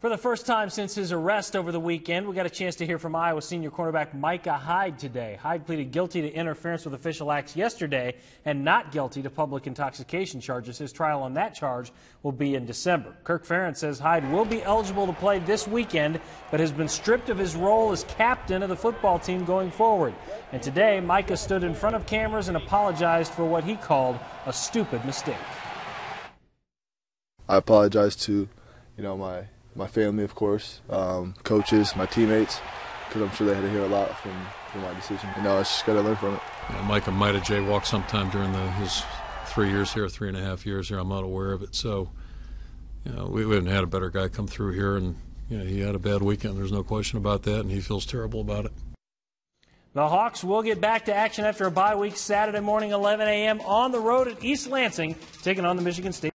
For the first time since his arrest over the weekend, we got a chance to hear from Iowa senior cornerback Micah Hyde today. Hyde pleaded guilty to interference with official acts yesterday and not guilty to public intoxication charges. His trial on that charge will be in December. Kirk Ferentz says Hyde will be eligible to play this weekend, but has been stripped of his role as captain of the football team going forward. And today, Micah stood in front of cameras and apologized for what he called a stupid mistake. I apologize to, my family, of course, coaches, my teammates, because I'm sure they had to hear a lot from my decision. I just got to learn from it. Yeah, Micah might have jaywalked sometime during his 3 years here, 3.5 years here. I'm not aware of it. So, we haven't had a better guy come through here, and he had a bad weekend. There's no question about that, and he feels terrible about it. The Hawks will get back to action after a bye week Saturday morning, 11 a.m. on the road at East Lansing, taking on the Michigan State.